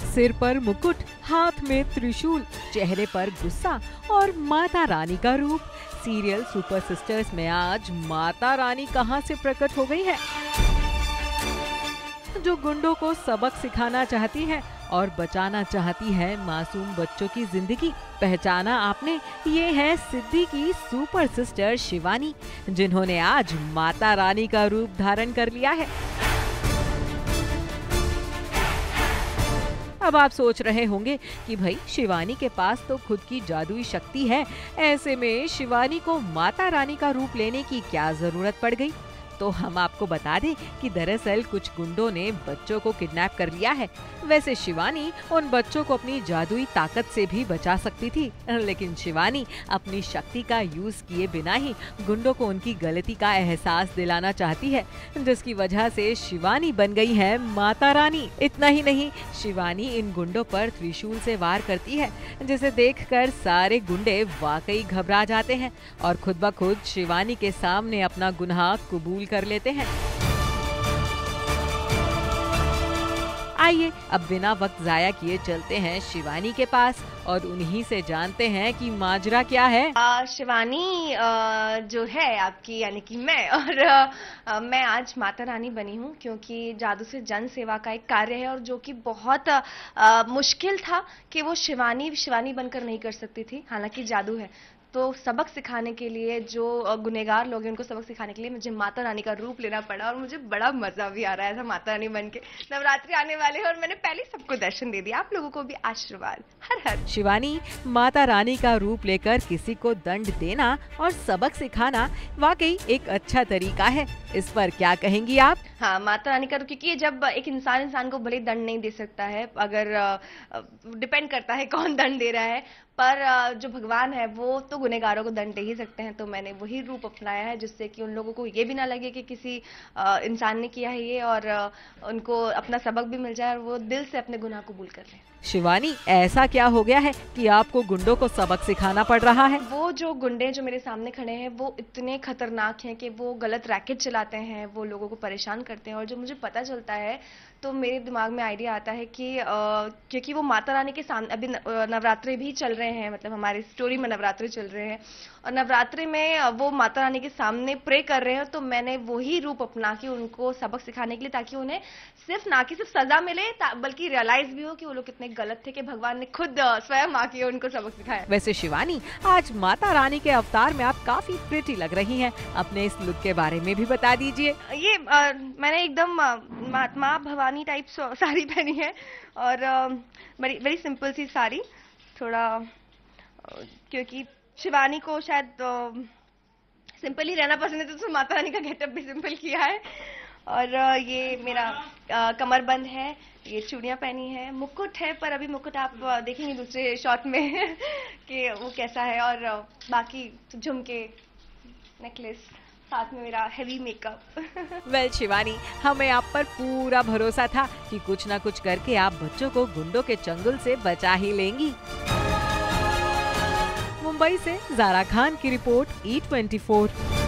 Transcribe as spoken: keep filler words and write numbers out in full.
सिर पर मुकुट, हाथ में त्रिशूल, चेहरे पर गुस्सा और माता रानी का रूप। सीरियल सुपर सिस्टर्स में आज माता रानी कहां से प्रकट हो गई है, जो गुंडों को सबक सिखाना चाहती है और बचाना चाहती है मासूम बच्चों की जिंदगी। पहचाना आपने, ये है सिद्धि की सुपर सिस्टर शिवानी, जिन्होंने आज माता रानी का रूप धारण कर लिया है। अब आप सोच रहे होंगे कि भाई शिवानी के पास तो खुद की जादुई शक्ति है, ऐसे में शिवानी को माता रानी का रूप लेने की क्या जरूरत पड़ गई। तो हम आपको बता दें कि दरअसल कुछ गुंडों ने बच्चों को किडनैप कर लिया है। वैसे शिवानी उन बच्चों को अपनी जादुई ताकत से भी बचा सकती थी, लेकिन शिवानी अपनी शक्ति का यूज किए बिना ही गुंडों को उनकी गलती का एहसास दिलाना चाहती है, जिसकी वजह से शिवानी बन गई है माता रानी। इतना ही नहीं, शिवानी इन गुंडों पर त्रिशूल से वार करती है, जिसे देखकर सारे गुंडे वाकई घबरा जाते हैं और खुद ब खुद शिवानी के सामने अपना गुनाह कबूल कर लेते हैं। आइए अब बिना वक्त जाया किए चलते हैं शिवानी के पास और उन्हीं से जानते हैं कि माजरा क्या है। आ, शिवानी आ, जो है आपकी, यानी कि मैं, और आ, मैं आज माता रानी बनी हूँ क्योंकि जादू से जन सेवा का एक कार्य है, और जो कि बहुत आ, मुश्किल था कि वो शिवानी शिवानी बनकर नहीं कर सकती थी। हालांकि जादू है तो सबक सिखाने के लिए, जो गुनहगार लोग हैं उनको सबक सिखाने के लिए मुझे माता रानी का रूप लेना पड़ा, और मुझे बड़ा मजा भी आ रहा है ऐसा माता रानी बन के। नवरात्रि आने वाले हैं और मैंने पहले सबको दर्शन दे दिया, आप लोगों को भी आशीर्वाद। हर हर शिवानी, माता रानी का रूप लेकर किसी को दंड देना और सबक सिखाना वाकई एक अच्छा तरीका है। इस पर क्या कहेंगी आप? हाँ, माता रानी का रूप, क्योंकि जब एक इंसान इंसान को भले दंड नहीं दे सकता है, अगर डिपेंड करता है कौन दंड दे रहा है, पर जो भगवान है वो तो गुनहगारों को दंड दे ही सकते हैं। तो मैंने वही रूप अपनाया है जिससे कि उन लोगों को ये भी ना लगे कि किसी इंसान ने किया है ये, और उनको अपना सबक भी मिल जाए और वो दिल से अपने गुनाह कबूल कर लें। शिवानी, ऐसा क्या हो गया है कि आपको गुंडों को सबक सिखाना पड़ रहा है? वो जो गुंडे जो मेरे सामने खड़े हैं वो इतने खतरनाक हैं कि वो गलत रैकेट चलाते हैं, वो लोगों को परेशान करते हैं। और जो मुझे पता चलता है तो मेरे दिमाग में आइडिया आता है कि आ, क्योंकि वो माता रानी के सामने अभी नवरात्रि भी चल रहे हैं, मतलब हमारी स्टोरी में नवरात्रि चल रहे हैं, और नवरात्रि में वो माता रानी के सामने प्रे कर रहे हैं। तो मैंने वही रूप अपना के उनको सबक सिखाने के लिए, ताकि उन्हें सिर्फ ना कि सिर्फ सजा मिले, बल्कि रियलाइज भी हो कि वो लोग कितने गलत थे, कि भगवान ने खुद स्वयं आके उनको सबक सिखाया। वैसे शिवानी, आज माता रानी के अवतार में आप काफी प्रिटी लग रही हैं। अपने इस लुक के बारे में भी बता दीजिए। ये आ, मैंने एकदम महात्मा भवानी टाइप साड़ी पहनी है, और आ, बड़ी बड़ी सिंपल सी साड़ी, थोड़ा आ, क्योंकि शिवानी को शायद सिंपल ही रहना पसंद है, तो माता रानी का गेटअप भी सिंपल किया है। और आ, ये मेरा आ, कमरबंद है, ये चूड़ियां पहनी है, मुकुट है, पर अभी मुकुट आप देखेंगे दूसरे शॉट में कि वो कैसा है, और आ, बाकी झुमके, नेकलेस, साथ में मेरा हेवी मेकअप। वेल शिवानी, हमें आप पर पूरा भरोसा था कि कुछ ना कुछ करके आप बच्चों को गुंडों के चंगुल से बचा ही लेंगी। मुंबई से ज़ारा खान की रिपोर्ट, ई ट्वेंटी फोर।